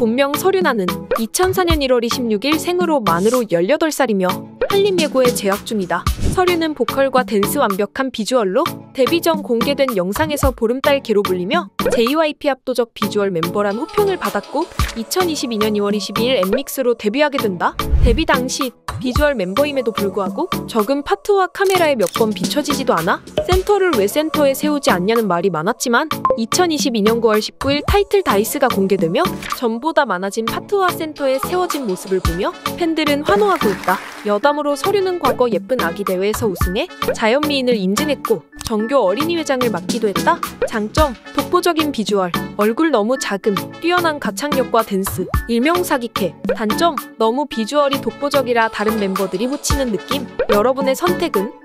본명 서륜아는 2004년 1월 26일 생으로 만으로 18살이며 한림예고에 재학 중이다. 서륜은 보컬과 댄스 완벽한 비주얼로 데뷔 전 공개된 영상에서 보름달개로 불리며 JYP 압도적 비주얼 멤버란 호평을 받았고 2022년 2월 22일 엠믹스로 데뷔하게 된다. 데뷔 당시 비주얼 멤버임에도 불구하고 적은 파트와 카메라에 몇 번 비춰지지도 않아 센터를 왜 센터에 세우지 않냐는 말이 많았지만 2022년 9월 19일 타이틀 다이스가 공개되며 전보다 많아진 파트와 센터에 세워진 모습을 보며 팬들은 환호하고 있다. 여담으로 서륜은 과거 예쁜 아기 대회에서 우승해 자연미인을 인증했고 정교 어린이회장을 맡기도 했다. 장점, 독보적인 비주얼, 얼굴 너무 작음, 뛰어난 가창력과 댄스, 일명 사기캐. 단점, 너무 비주얼이 독보적이라 다른 멤버들이 묻히는 느낌. 여러분의 선택은?